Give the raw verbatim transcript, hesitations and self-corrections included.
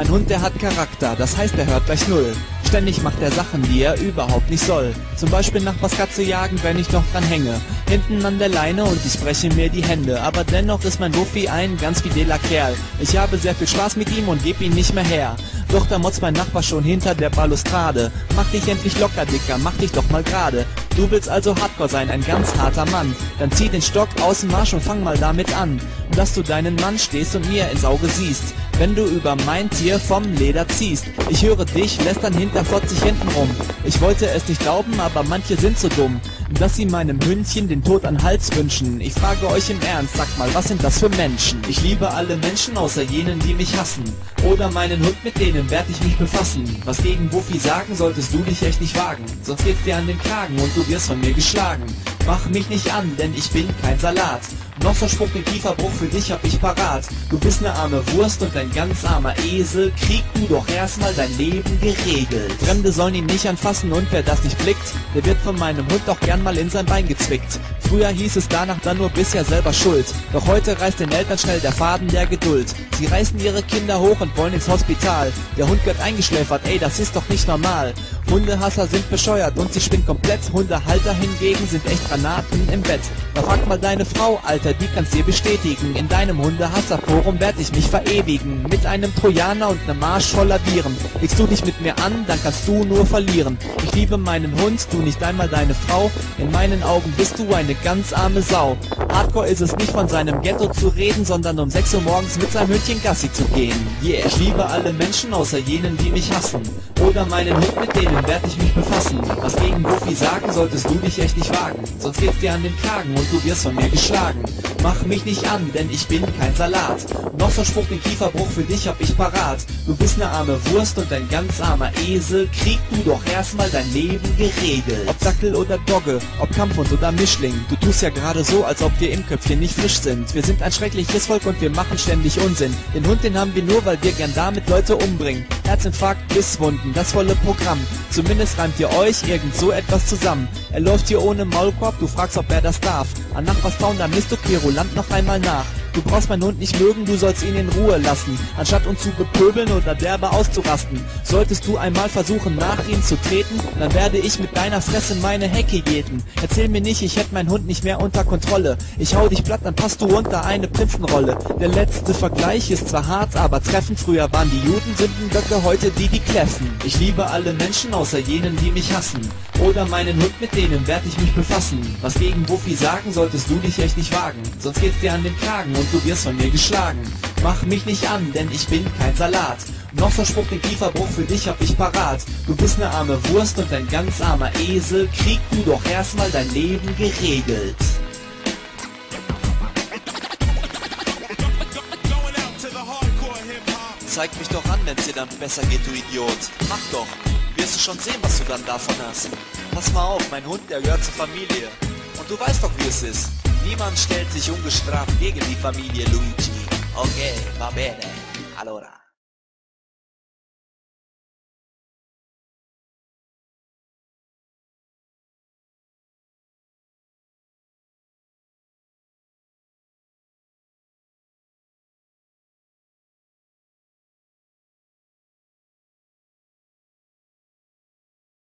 Mein Hund, der hat Charakter, das heißt, er hört gleich null. Ständig macht er Sachen, die er überhaupt nicht soll. Zum Beispiel Nachbarskatze jagen, wenn ich noch dran hänge. Hinten an der Leine und ich breche mir die Hände. Aber dennoch ist mein Wuffi ein ganz fideler Kerl. Ich habe sehr viel Spaß mit ihm und geb ihn nicht mehr her. Doch da motzt mein Nachbar schon hinter der Balustrade. Mach dich endlich locker, Dicker, mach dich doch mal gerade. Du willst also Hardcore sein, ein ganz harter Mann. Dann zieh den Stock aus dem Marsch und fang mal damit an. Dass du deinen Mann stehst und mir ins Auge siehst, wenn du über mein Tier vom Leder ziehst. Ich höre dich lästern hinter vierzig hinten rum. Ich wollte es nicht glauben, aber manche sind so dumm, dass sie meinem Hündchen den Tod an Hals wünschen. Ich frage euch im Ernst, sagt mal, was sind das für Menschen? Ich liebe alle Menschen, außer jenen, die mich hassen. Oder meinen Hund, mit denen werd ich mich befassen. Was gegen Wuffi sagen, solltest du dich echt nicht wagen. Sonst geht's dir an den Kragen und du wirst von mir geschlagen. Mach mich nicht an, denn ich bin kein Salat. Noch so Spruch mit Kieferbruch für dich hab ich parat. Du bist ne arme Wurst und ein ganz armer Esel. Krieg du doch erstmal dein Leben geregelt. Fremde sollen ihn nicht anfassen und wer das nicht blickt, der wird von meinem Hund auch gern mal in sein Bein gezwickt. Früher hieß es danach dann nur bisher selber schuld. Doch heute reißt den Eltern schnell der Faden der Geduld. Sie reißen ihre Kinder hoch und wollen ins Hospital. Der Hund wird eingeschläfert, ey, das ist doch nicht normal. Hundehasser sind bescheuert und sie spinnt komplett. Hundehalter hingegen sind echt Granaten im Bett. Da frag mal deine Frau, Alter, die kann's dir bestätigen. In deinem Hundehasserforum werd ich mich verewigen. Mit einem Trojaner und nem Marsch voller Viren. Legst du dich mit mir an, dann kannst du nur verlieren. Ich liebe meinen Hund, du nicht einmal deine Frau. In meinen Augen bist du eine ganz arme Sau. Hardcore ist es nicht, von seinem Ghetto zu reden, sondern um sechs Uhr morgens mit seinem Hündchen Gassi zu gehen. Yeah, ich liebe alle Menschen, außer jenen, die mich hassen. Oder meinen Hund, mit denen werd ich mich befassen. Was gegen Wuffi sagen, solltest du dich echt nicht wagen. Sonst geht's dir an den Kragen und du wirst von mir geschlagen. Mach mich nicht an, denn ich bin kein Salat. Noch so Spruch mit Kieferbruch für dich hab ich parat. Du bist ne arme Wurst und ein ganz armer Esel. Krieg du doch erstmal dein Leben geregelt. Ob Dackel oder Dogge, ob Kampfhund oder Mischling. Du tust ja gerade so, als ob wir im Köpfchen nicht frisch sind. Wir sind ein schreckliches Volk und wir machen ständig Unsinn. Den Hund, den haben wir nur, weil wir gern damit Leute umbringen. Herzinfarkt, Bisswunden, das volle Programm. Zumindest reimt ihr euch irgend so etwas zusammen. Er läuft hier ohne Maulkorb, du fragst, ob er das darf. An Nachbarstown, da misst du Querulant noch einmal nach. Du brauchst meinen Hund nicht mögen, du sollst ihn in Ruhe lassen, anstatt uns zu bepöbeln oder derbe auszurasten. Solltest du einmal versuchen, nach ihm zu treten, dann werde ich mit deiner Fresse meine Hecke jäten. Erzähl mir nicht, ich hätte meinen Hund nicht mehr unter Kontrolle. Ich hau dich platt, dann passt du unter eine Prinzenrolle. Der letzte Vergleich ist zwar hart, aber treffend. Früher waren die Juden Sündenböcke, heute die, die kläffen. Ich liebe alle Menschen, außer jenen, die mich hassen. Oder meinen Hund, mit denen werd ich mich befassen. Was gegen Wuffi sagen, solltest du dich echt nicht wagen. Sonst geht's dir an den Kragen und du wirst von mir geschlagen. Mach mich nicht an, denn ich bin kein Salat. Noch so Spruch mit Kieferbruch für dich hab ich parat. Du bist ne arme Wurst und ein ganz armer Esel. Krieg du doch erstmal dein Leben geregelt. Zeig mich doch an, wenn's dir dann besser geht, du Idiot. Mach doch. Wirst du schon sehen, was du dann davon hast. Pass mal auf, mein Hund, der gehört zur Familie. Und du weißt doch, wie es ist. Niemand stellt sich ungestraft gegen die Familie Luigi. Okay, va bene. Allora.